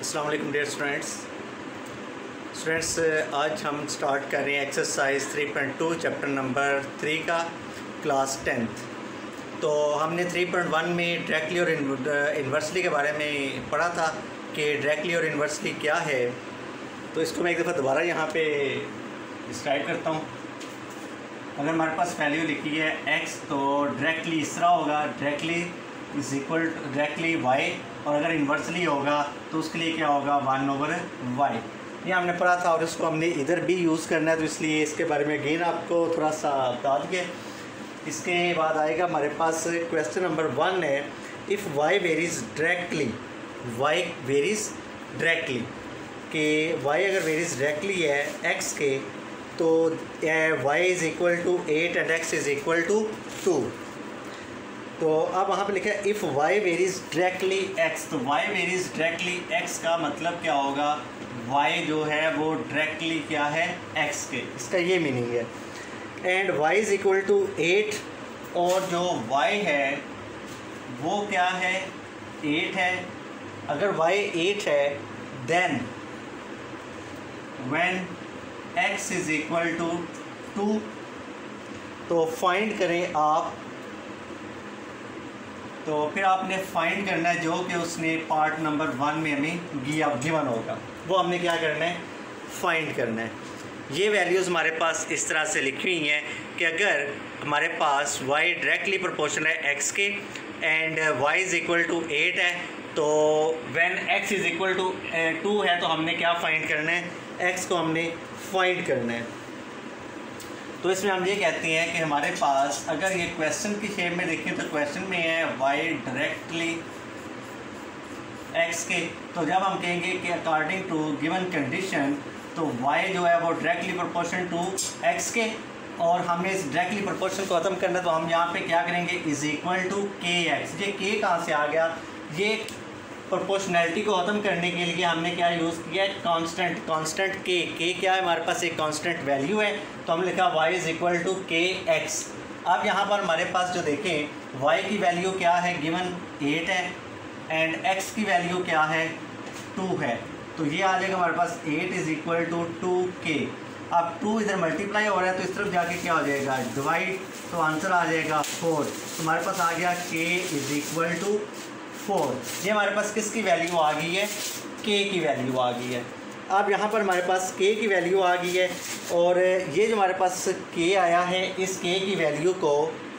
अस्सलाम वालेकुम dear students, आज हम स्टार्ट कर रहे हैं एक्सरसाइज 3.2 चैप्टर नंबर 3 का क्लास 10th। तो हमने 3.1 में डायरेक्टली और इन्वर्सली के बारे में पढ़ा था कि डायरेक्टली और इन्वर्सली क्या है। तो इसको मैं एक दफ़ा दोबारा यहाँ पे डिस्क्राइब करता हूँ। अगर हमारे पास वैल्यू लिखी है x तो डायरेक्टली इस तरह होगा, directly is equal to directly y, और अगर इन्वर्सली होगा तो उसके लिए क्या होगा 1/y। ये हमने पढ़ा था और इसको हमने इधर भी यूज़ करना है, तो इसलिए इसके बारे में अगेन आपको थोड़ा सा बता दिए। इसके बाद आएगा हमारे पास क्वेश्चन नंबर 1 है, if y varies directly, y varies directly कि y अगर वेरीज डायरेक्टली है x के तो y is equal to 8 and x is equal to 2। तो अब वहाँ पे लिखा है if y varies directly x, तो y वेरीज डायरेक्टली x का मतलब क्या होगा, y जो है वो डायरेक्टली क्या है x के, इसका ये मीनिंग है। And y is equal to 8, और जो y है वो क्या है 8 है। अगर y 8 है then when x is equal to 2, तो फाइंड करें आप। तो फिर आपने फाइंड करना है जो कि उसने पार्ट नंबर 1 में हमें गिवन होगा, वो हमने क्या करना है फाइंड करना है। ये वैल्यूज़ हमारे पास इस तरह से लिखी हुई हैं कि अगर हमारे पास y डायरेक्टली प्रोपोर्शनल है x के and y is equal to 8 है, तो when x is equal to 2 है तो हमने क्या फाइंड करना है, x को हमने फाइंड करना है। तो इसमें हम ये कहते हैं कि हमारे पास अगर ये क्वेश्चन की शेप में देखें तो क्वेश्चन में है y डायरेक्टली x के, तो जब हम कहेंगे कि अकॉर्डिंग टू गिवन कंडीशन तो y जो है वो डायरेक्टली प्रोपोर्शन टू x के, और हमने इस डायरेक्टली प्रोपोर्शन को ख़त्म करना, तो हम यहाँ पे क्या करेंगे इज़ इक्वल टू kx। ये k कहाँ से आ गया, ये प्रोपोर्शनैलिटी को ख़त्म करने के लिए हमने क्या यूज़ किया है कांस्टेंट k क्या है हमारे पास एक कांस्टेंट वैल्यू है, तो हम लिखा y is equal to kx। अब यहाँ पर हमारे पास जो देखें y की वैल्यू क्या है गिवन 8 है एंड x की वैल्यू क्या है 2 है, तो ये आ जाएगा हमारे पास 8 इज़ इक्वल टू 2k। अब 2 इधर मल्टीप्लाई हो रहा है तो इस तरफ जाके क्या हो जाएगा डिवाइड, तो आंसर आ जाएगा 4। तो हमारे पास आ गया k इज़ इक्वल टू 4। ये हमारे पास किसकी वैल्यू आ गई है, k की वैल्यू आ गई है। अब यहाँ पर हमारे पास k की वैल्यू आ गई है, और ये जो हमारे पास k आया है इस k की वैल्यू को,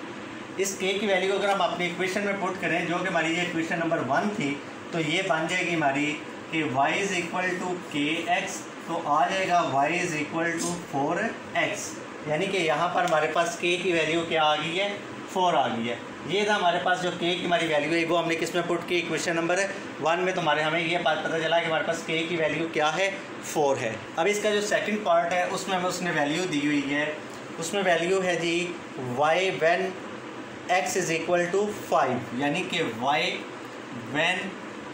इस k की वैल्यू को अगर हम अपनी इक्वेशन में पुट करें जो कि हमारी ये इक्वेशन नंबर 1 थी, तो ये बन जाएगी हमारी कि y is equal to kx, तो आ जाएगा y is equal to 4x। यानी कि यहाँ पर हमारे पास k की वैल्यू क्या आ गई है 4 आ गई है। ये था हमारे पास जो k की हमारी वैल्यू है वो हमने किस में पुट की इक्वेशन नंबर 1 में, तो हमें ये बात पता चला कि हमारे पास k की वैल्यू क्या है 4 है। अब इसका जो सेकंड पार्ट है उसमें हमें उसने वैल्यू दी हुई है, उसमें वैल्यू है जी y when x is equal to 5, यानी कि y when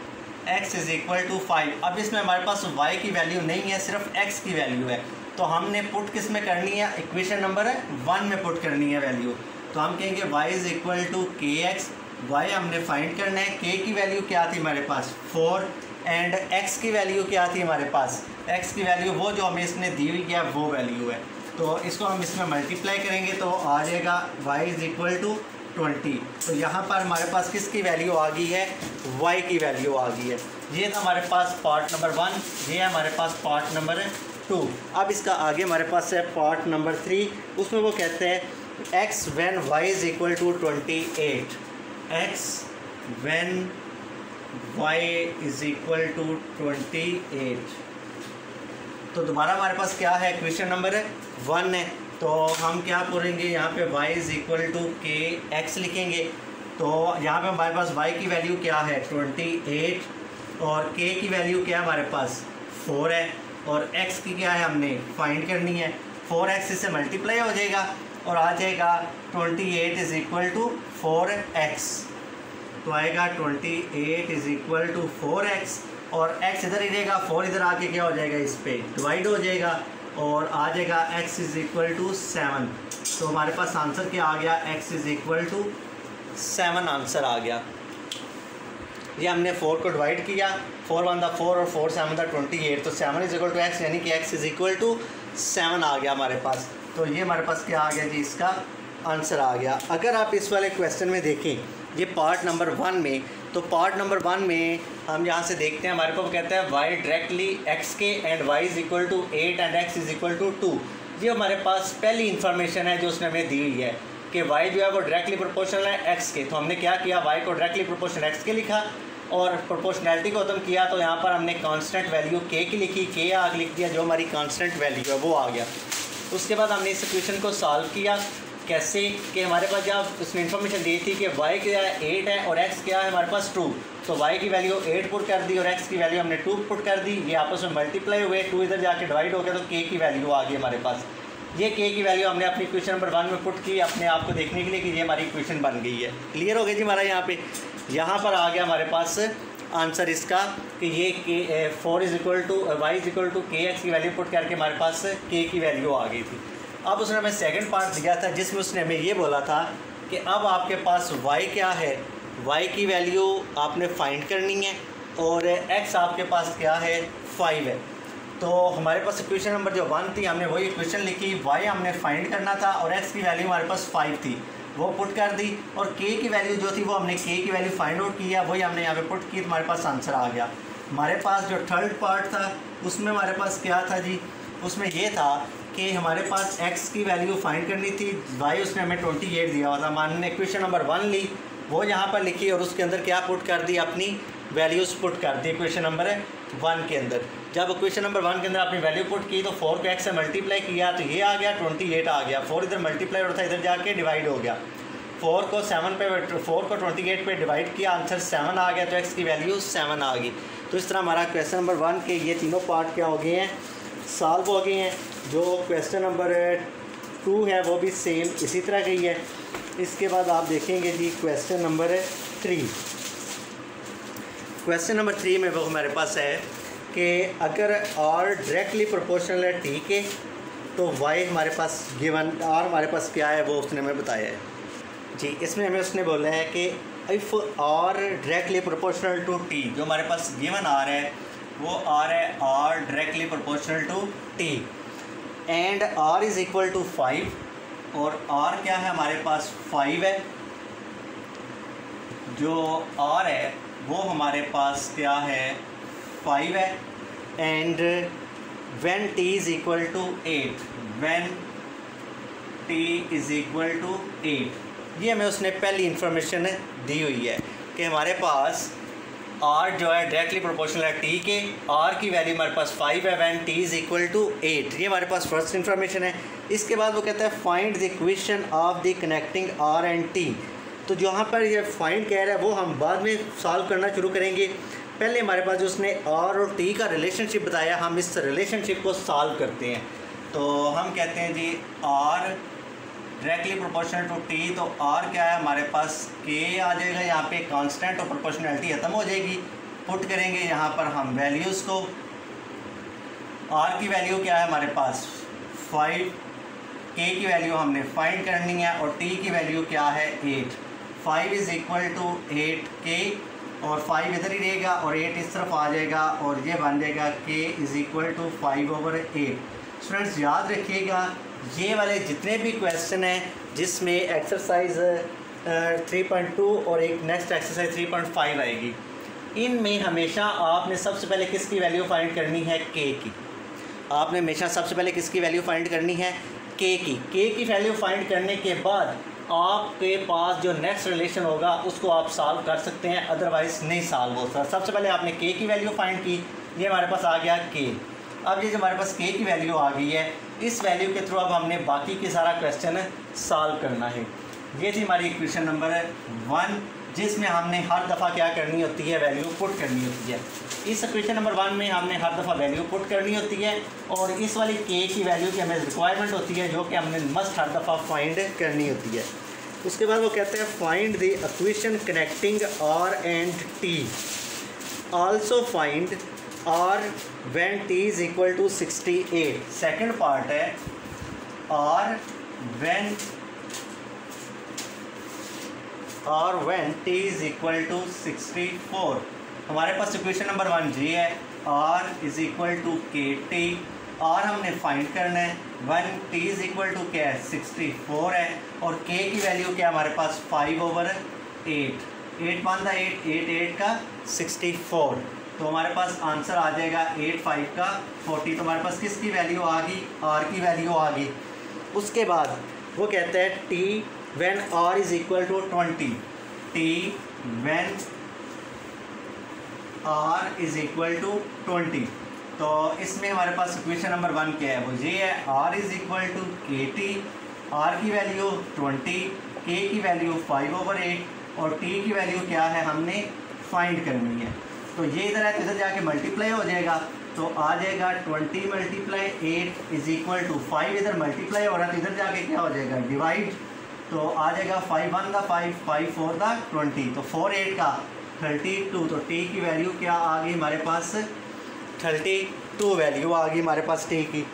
x is equal to 5। अब इसमें हमारे पास y की वैल्यू नहीं है, सिर्फ x की वैल्यू है, तो हमने पुट किस में करनी है इक्वेशन नंबर 1 में पुट करनी है वैल्यू। तो हम कहेंगे y is equal to kx, y हमने फाइंड करना है, k की वैल्यू क्या थी हमारे पास 4 एंड x की वैल्यू क्या थी हमारे पास, x की वैल्यू वो जो हमें इसने दी हुई है वो वैल्यू है। तो इसको हम इसमें मल्टीप्लाई करेंगे तो आ जाएगा y इज़ इक्वल टू 20। तो यहाँ पर हमारे पास किसकी वैल्यू आ गई है y की वैल्यू आ गई है। ये था हमारे पास पार्ट नंबर 1, ये है हमारे पास पार्ट नंबर 2। अब इसका आगे हमारे पास है पार्ट नंबर 3, उसमें वो कहते हैं x when y is equal to 28, x when y is equal to 28। तो दोबारा हमारे पास क्या है क्वेश्चन नंबर 1 है, तो हम क्या करेंगे यहाँ पे y is equal to kx लिखेंगे। तो यहाँ पे हमारे पास y की वैल्यू क्या है 28 और k की वैल्यू क्या है हमारे पास 4 है, और x की क्या है हमने फाइंड करनी है। 4x इससे मल्टीप्लाई हो जाएगा और आ जाएगा 28 इज़ इक्वल टू 4x, तो आएगा 28 इज़ इक्वल टू 4x, और x इधर ही रहेगा, 4 इधर आके क्या हो जाएगा इस पे डिवाइड हो जाएगा और आ जाएगा x इज़ इक्वल टू 7। तो हमारे पास आंसर क्या आ गया x is equal to 7 answer आ गया। ये हमने 4 को डिवाइड किया, 4 1 दा 4 और 4 7 दा 28, तो 7 इज इक्वल टू एक्स, यानी कि एक्स इज इक्वल टू 7 आ गया हमारे पास। तो ये हमारे पास क्या आ गया जी, इसका आंसर आ गया। अगर आप इस वाले क्वेश्चन में देखें, ये पार्ट नंबर 1 में, तो पार्ट नंबर 1 में हम यहाँ से देखते हैं, हमारे को कहता है वाई डायरेक्टली एक्स के and y is equal to 8 and x is equal to 2। ये हमारे पास पहली इन्फॉर्मेशन है जो उसने हमें दी हुई है कि वाई जो है वो डायरेक्टली प्रोपोर्शनल है एक्स के। तो हमने क्या किया, वाई को डायरेक्टली प्रोपोर्शनल एक्स के लिखा और प्रोपोर्शनैलिटी को ख़त्म किया, तो यहाँ पर हमने कांस्टेंट वैल्यू के की लिखी, के आगे लिख दिया, जो हमारी कांस्टेंट वैल्यू है वो आ गया। उसके बाद हमने इस इक्वेशन को सॉल्व किया। कैसे कि हमारे पास जब उसने इन्फॉर्मेशन दी थी कि y क्या है 8 है और x क्या है हमारे पास 2, तो y की वैल्यू 8 पुट कर दी और x की वैल्यू हमने 2 पुट कर दी। ये आपस में मल्टीप्लाई हुए, 2 इधर जाके डिवाइड हो गया, तो k की वैल्यू आ गई हमारे पास। ये k की वैल्यू हमने अपनी क्वेश्चन नंबर 1 में पुट की अपने आप को देखने के लिए कि ये हमारी इक्वेशन बन गई है। क्लियर हो गया जी हमारा। यहाँ पर आ गया हमारे पास आंसर इसका कि ये 4 is equal to y is equal to k x की वैल्यू पुट करके हमारे पास k की वैल्यू आ गई थी। अब उसने हमें सेकंड पार्ट दिया था जिसमें उसने हमें ये बोला था कि अब आपके पास y क्या है, y की वैल्यू आपने फाइंड करनी है और x आपके पास क्या है 5 है। तो हमारे पास इक्वेशन नंबर जो 1 थी हमने वही इक्वेशन लिखी, y हमने फाइंड करना था और x की वैल्यू हमारे पास 5 थी, वो पुट कर दी और k की वैल्यू जो थी वो हमने k की वैल्यू फाइंड आउट किया, वही हमने यहाँ पे पुट की, तो हमारे पास आंसर आ गया। हमारे पास जो थर्ड पार्ट था उसमें हमारे पास क्या था जी, उसमें ये था कि हमारे पास x की वैल्यू फाइंड करनी थी, y उसने हमें 28 दिया हुआ था। हमने इक्वेशन नंबर 1 ली, वो यहाँ पर लिखी और उसके अंदर क्या पुट कर दी, अपनी वैल्यूज़ पुट कर दी इक्वेशन नंबर 1 के अंदर। जब इक्वेशन नंबर 1 के अंदर अपनी वैल्यू पुट की तो 4 को x से मल्टीप्लाई किया तो ये आ गया 28 आ गया। 4 इधर मल्टीप्लाई होता है, इधर जाके डिवाइड हो गया। 4 को 28 पे डिवाइड किया, आंसर 7 आ गया, तो x की वैल्यू 7 आ गई। तो इस तरह हमारा क्वेश्चन नंबर 1 के ये तीनों पार्ट क्या हो गए हैं, सॉल्व हो गए हैं। जो क्वेश्चन नंबर 2 है वो भी सेम इसी तरह गई है। इसके बाद आप देखेंगे जी क्वेश्चन नंबर 3। क्वेश्चन नंबर 3 में वो हमारे पास है कि अगर r डायरेक्टली प्रोपोर्शनल है t के, तो y हमारे पास गिवन r हमारे पास क्या है वो उसने हमें बताया है जी। इसमें हमें उसने बोला है कि if r directly proportional to t, जो हमारे पास गिवन r है वो r है r directly proportional to t and r is equal to 5 और r क्या है हमारे पास 5 है। जो r है वो हमारे पास क्या है 5 है and when t is equal to 8, when t is equal to 8, ये हमें उसने पहली इन्फॉर्मेशन दी हुई है कि हमारे पास r जो है डायरेक्टली प्रोपोर्शनल है t के, r की वैल्यू हमारे पास 5 है when t is equal to 8, ये हमारे पास फर्स्ट इन्फॉर्मेशन है। इसके बाद वो कहता है find the equation of the connecting r and t। तो जहाँ पर ये फाइंड कह रहा है वो हम बाद में सॉल्व करना शुरू करेंगे। पहले हमारे पास जो उसने r और t का रिलेशनशिप बताया, हम इस रिलेशनशिप को सॉल्व करते हैं। तो हम कहते हैं जी r directly proportional to t, तो r क्या है हमारे पास k आ जाएगा, यहाँ पे कांस्टेंट और प्रोपोर्शनैलिटी ख़त्म हो जाएगी। पुट करेंगे यहाँ पर हम वैल्यूज़ को, r की वैल्यू क्या है हमारे पास 5, k की वैल्यू हमने फाइंड करनी है और t की वैल्यू क्या है 8। 5 इज़ इक्वल टू 8k और 5 इधर ही रहेगा और 8 इस तरफ आ जाएगा और ये बन जाएगा k is equal to 5/8। Students याद रखिएगा ये वाले जितने भी क्वेश्चन हैं जिसमें एक्सरसाइज 3.2 और एक नेक्स्ट एक्सरसाइज 3.5 आएगी, इनमें हमेशा आपने सबसे पहले किसकी वैल्यू फाइंड करनी है k की। आपने हमेशा सबसे पहले किसकी वैल्यू फाइंड करनी है k की वैल्यू फाइंड करने के बाद आपके पास जो नेक्स्ट रिलेशन होगा उसको आप सॉल्व कर सकते हैं, अदरवाइज़ नहीं सॉल्व हो सकता। सबसे पहले आपने k की वैल्यू फाइंड की, ये हमारे पास आ गया k। अब ये जो हमारे पास k की वैल्यू आ गई है, इस वैल्यू के थ्रू अब हमने बाकी के सारा क्वेश्चन सॉल्व करना है। ये थी हमारी इक्वेशन नंबर 1 जिसमें हमने हर दफ़ा क्या करनी होती है, वैल्यू पुट करनी होती है। इस इक्वेशन नंबर 1 में हमने हर दफ़ा वैल्यू पुट करनी होती है और इस वाली k की वैल्यू की हमें रिक्वायरमेंट होती है जो कि हमने मस्ट हर दफ़ा फाइंड करनी होती है। उसके बाद वो कहते हैं find the equation connecting r and t, also find r when t is equal to 68। Second part है r when और when t is equal to 64। हमारे पास इक्वेशन नंबर 1 जी है, r is equal to k t, r हमने find करना है, when t is equal to क्या है 64 है, और k की वैल्यू क्या हमारे पास 5/8, 8 वन था 8, 8 का 64, तो हमारे पास आंसर आ जाएगा 8 5 का 40। तो हमारे पास किसकी वैल्यू आ गई, r की वैल्यू आ गई। उसके बाद वो कहता है t when r is equal to 20, t when r is equal to 20। तो इसमें हमारे पास इक्वेशन नंबर 1 क्या है, वो ये है, r is equal to k t, r की वैल्यू 20, k की वैल्यू 5/8 और t की वैल्यू क्या है हमने फाइंड करनी है। तो ये इधर है तो इधर जाके मल्टीप्लाई हो जाएगा, तो आ जाएगा 20 × 8 इज़ इक्वल टू 5, इधर मल्टीप्लाई हो रहा है तो इधर जाके क्या हो जाएगा डिवाइड, तो आ जाएगा 5 1 का 5, 5 4 का 20, तो 4 8 का 32। तो t की वैल्यू क्या आ गई हमारे पास 32 वैल्यू आ गई हमारे पास t की।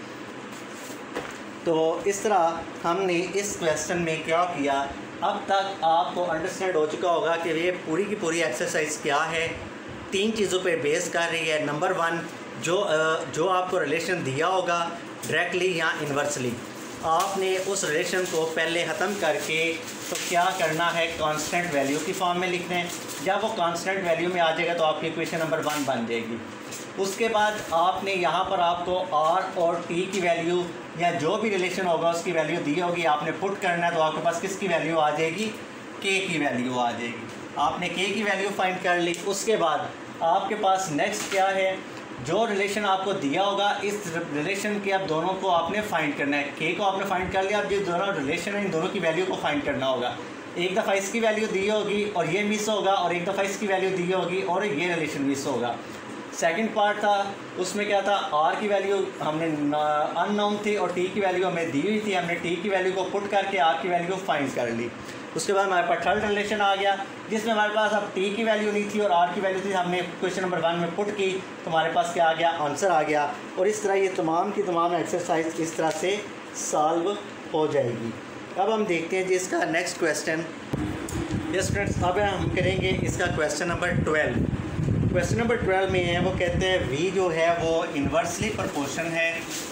तो इस तरह हमने इस क्वेश्चन में क्या किया, अब तक आपको अंडरस्टैंड हो चुका होगा कि ये पूरी की पूरी एक्सरसाइज क्या है, 3 चीज़ों पे बेस कर रही है। नंबर 1, जो आपको रिलेशन दिया होगा डायरेक्टली या इन्वर्सली, आपने उस रिलेशन को पहले ख़त्म करके तो क्या करना है, कांस्टेंट वैल्यू की फॉर्म में लिखना है। जब वो कांस्टेंट वैल्यू में आ जाएगा तो आपकी इक्वेशन नंबर 1 बन जाएगी। उसके बाद आपने यहाँ पर आपको r और t की वैल्यू या जो भी रिलेशन होगा उसकी वैल्यू दी होगी, आपने पुट करना है, तो आपके पास किसकी वैल्यू आ जाएगी, k की वैल्यू आ जाएगी। आपने k की वैल्यू फाइंड कर ली। उसके बाद आपके पास नेक्स्ट क्या है, जो रिलेशन आपको दिया होगा इस रिलेशन के अब दोनों को आपने फाइंड करना है। k को आपने फाइंड कर लिया, अब जो दोनों रिलेशन है इन दोनों की वैल्यू को फाइंड करना होगा। एक दफ़ा इसकी वैल्यू दी होगी और ये मिस होगा, और एक दफ़ा इसकी वैल्यू दी होगी और ये रिलेशन मिस होगा। सेकंड पार्ट था, उसमें क्या था, r की वैल्यू हमने अननोन थी और t की वैल्यू हमें दी हुई थी, हमने t की वैल्यू को पुट करके r की वैल्यू फाइंड कर ली। उसके बाद हमारे पास थर्ड रिलेशन आ गया जिसमें हमारे पास अब t की वैल्यू नहीं थी और r की वैल्यू थी, हमने क्वेश्चन नंबर 1 में पुट की तो हमारे पास क्या आ गया, आंसर आ गया। और इस तरह ये तमाम की तमाम एक्सरसाइज इस तरह से सॉल्व हो जाएगी। अब हम देखते हैं जी इसका नेक्स्ट क्वेश्चन। यस फ्रेंड्स, अब हम करेंगे इसका क्वेश्चन नंबर 12। क्वेश्चन नंबर 12 में है, वो कहते हैं v जो है वो इन्वर्सली प्रोपोर्शन है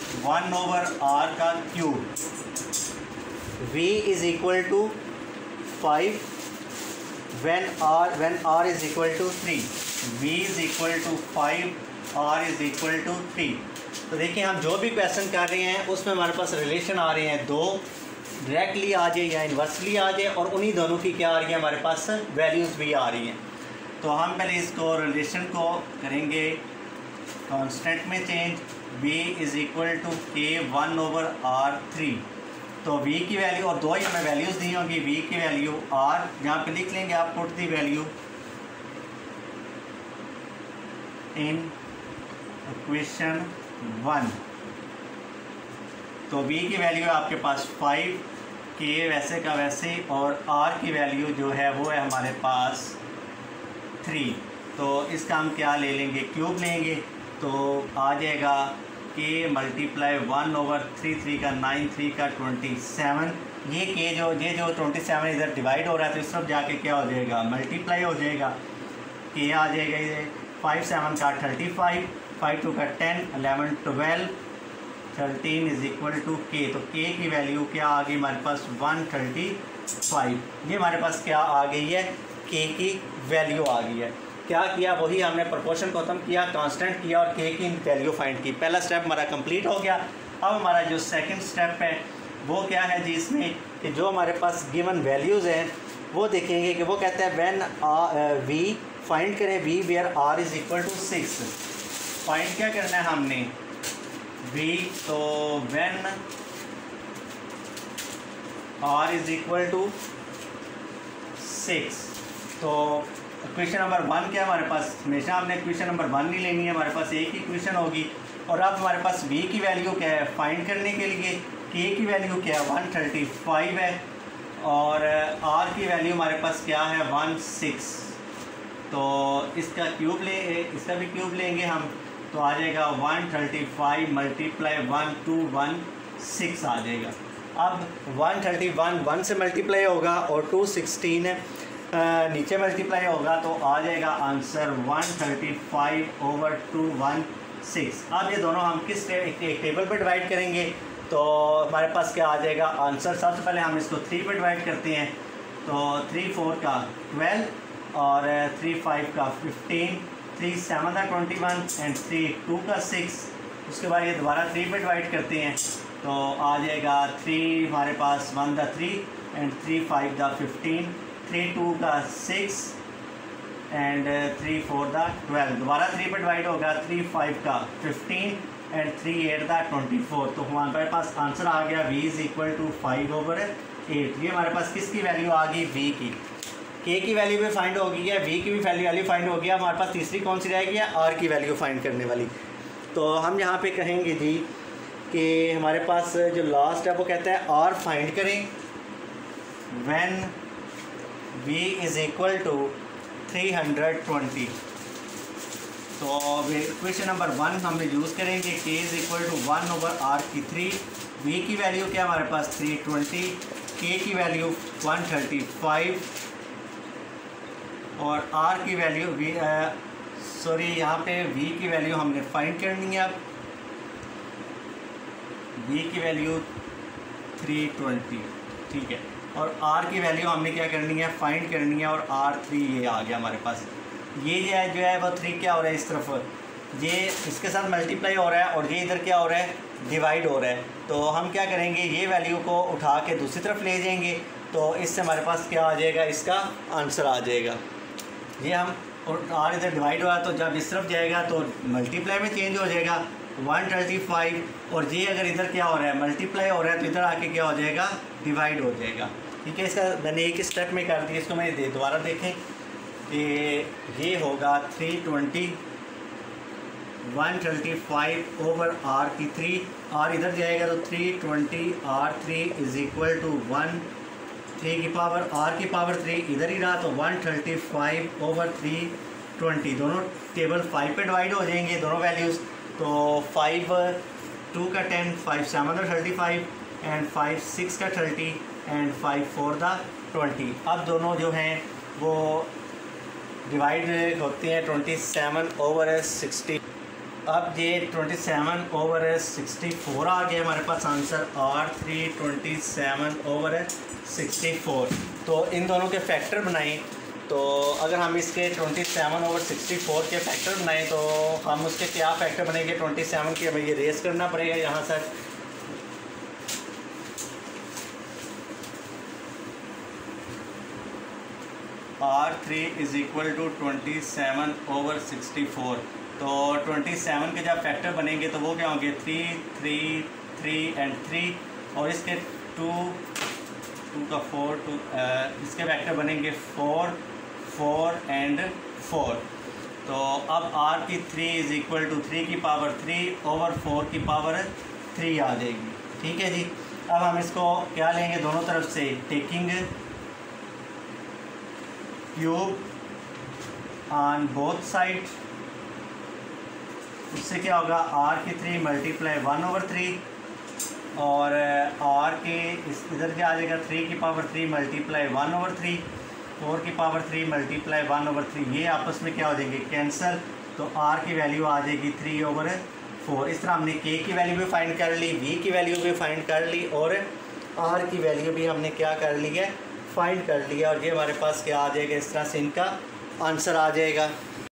1/r का cube, v is equal to 5 when r is equal to 3, v is equal to 5, r is equal to 3। तो देखिए हम जो भी क्वेश्चन कर रहे हैं उसमें हमारे पास रिलेशन आ रहे हैं, दो डायरेक्टली आ जाए या इन्वर्सली आ जाए, और उन्हीं दोनों की क्या आ रही है हमारे पास वैल्यूज़ भी आ रही हैं। तो हम पहले इसको रिलेशन को करेंगे कांस्टेंट में change, v is equal to k 1/r3। तो v की वैल्यू और दो ही हमें वैल्यूज़ दी होंगी, v की वैल्यू r यहाँ पे लिख लेंगे आप, put the value in equation 1। तो v की वैल्यू है आपके पास 5, k वैसे का वैसे, और r की वैल्यू जो है वो है हमारे पास 3। तो इसका हम क्या ले लेंगे, क्यूब लेंगे, तो आ जाएगा k मल्टीप्लाई 1/3, 3 का 9, 3 का 27। ये k जो 27 इधर डिवाइड हो रहा है तो इस तरफ जाके क्या हो जाएगा, मल्टीप्लाई हो जाएगा, k आ जाएगा ये 5 7 का 35, 5 2 का 10, 11 12, 13 इज़ इक्वल टू k। तो k की वैल्यू क्या आ गई हमारे पास 135। ये हमारे पास क्या आ गई है, k की वैल्यू आ गई है। क्या किया, वही हमने प्रोपोर्शन को ख़त्म किया, कांस्टेंट किया और k की वैल्यू फाइंड की। पहला स्टेप हमारा कंप्लीट हो गया। अब हमारा जो सेकंड स्टेप है वो क्या है जी, इसमें कि जो हमारे पास गिवन वैल्यूज़ हैं वो देखेंगे कि वो कहते हैं व्हेन v फाइंड करें v where r is equal to 6। Find क्या करना है हमने, v, तो when r is equal to 6। तो इक्वेशन नंबर 1 क्या है हमारे पास, हमेशा हमने इक्वेशन नंबर 1 नहीं लेनी है, हमारे पास एक ही इक्वेशन होगी। और अब हमारे पास v की वैल्यू क्या है फाइंड करने के लिए, k की वैल्यू क्या है 135 है, और r की वैल्यू हमारे पास क्या है 16। तो इसका भी क्यूब लेंगे हम, तो आ जाएगा 135 मल्टीप्लाई 1216 आ जाएगा। अब 131 1 से मल्टीप्लाई होगा और 216 है, नीचे मल्टीप्लाई होगा तो आ जाएगा आंसर 135/216। अब ये दोनों हम किस एक टेबल पे डिवाइड करेंगे तो हमारे पास क्या आ जाएगा आंसर। सबसे पहले हम इसको 3 पे डिवाइड करते हैं तो 3 4 का 12 और 3 5 का 15, 3 7 का 21 एंड 3 2 का 6। उसके बाद ये दोबारा 3 पे डिवाइड करते हैं तो आ जाएगा 3 हमारे पास 1 का 3 एंड 3 5 का 15, 3 2 का 6 एंड 3 4 का 12। दोबारा 3 पे डिवाइड होगा 3 5 का 15 एंड 3 8 का 24। तो हमारे पास आंसर आ गया v इज़ इक्वल टू 5/8। ये हमारे पास किसकी वैल्यू आ गई v की। k की वैल्यू भी फाइंड होगी है, v की भी वैल्यू फाइंड हो गया। हमारे पास तीसरी कौन सी रहेगी r की वैल्यू फाइंड करने वाली। तो हम यहाँ पे कहेंगे जी कि हमारे पास जो लास्ट है वो कहता है r फाइंड करें when v is equal to 320। तो क्वेश्चन नंबर 1 हम यूज़ करेंगे k is equal to 1/r3। v की वैल्यू क्या हमारे पास 320, k की वैल्यू 135 और r की वैल्यू यहाँ पे v की वैल्यू हमने फाइंड करनी है। अब v की वैल्यू 320 ठीक है और r की वैल्यू हमने क्या करनी है फाइंड करनी है और r3 ये आ गया हमारे पास। ये जो है वो 3 क्या हो रहा है इस तरफ, ये इसके साथ मल्टीप्लाई हो रहा है और ये इधर क्या हो रहा है डिवाइड हो रहा है। तो हम क्या करेंगे ये वैल्यू को उठा के दूसरी तरफ ले जाएंगे तो इससे हमारे पास क्या आ जाएगा इसका आंसर आ जाएगा। ये हम और r इधर डिवाइड हुआ तो जब इस तरफ जाएगा तो मल्टीप्लाई में चेंज हो जाएगा 135 और ये अगर इधर क्या हो रहा है मल्टीप्लाई हो रहा है तो इधर आके क्या हो जाएगा डिवाइड हो जाएगा। ठीक है, इसका मैंने एक स्टेप में कर दिया, इसको मैं दोबारा देखें कि ये होगा 320 135/r3। r इधर जाएगा तो 320 r3 इज़ इक्वल टू 1 3 की पावर r की पावर 3 इधर ही रहा तो 135/320। दोनों टेबल 5 पे डिवाइड हो जाएंगे दोनों वैल्यूज़। तो 5 2 का 10, 5 7 का 35 एंड 5 6 का 30 एंड 5 4 का 20। अब दोनों जो हैं वो डिवाइड होते हैं 27/60। अब ये 27/64 आ गया हमारे पास आंसर r3 27/64। तो इन दोनों के फैक्टर बनाएं तो अगर हम इसके 27/64 के फैक्टर बनाएं तो हम उसके क्या फैक्टर बनेंगे 27 के, भाई ये रेस करना पड़ेगा यहाँ से। r3 is equal to 27/64। तो 27 के जब फैक्टर बनेंगे तो वो क्या होंगे 3 3 3 एंड 3 और इसके 2 का 4 इसके फैक्टर बनेंगे 4 4 एंड 4। तो अब r की 3 इज़ इक्वल टू 3 की पावर 3/4 की पावर 3 आ जाएगी। ठीक है जी, अब हम इसको क्या लेंगे दोनों तरफ से taking cube on both side. उससे क्या होगा r की 3 मल्टीप्लाई 1/3 और r के इधर क्या आ जाएगा 3 की पावर 3 मल्टीप्लाई 1/3, 4 की पावर 3 मल्टीप्लाई 1/3। ये आपस में क्या हो जाएंगे कैंसिल। तो r की वैल्यू आ जाएगी 3/4। इस तरह हमने k की वैल्यू भी फाइंड कर ली, v की वैल्यू भी फाइंड कर ली और r की वैल्यू भी हमने क्या कर ली है फाइंड कर लिया और ये हमारे पास क्या आ जाएगा इस तरह से इनका आंसर आ जाएगा।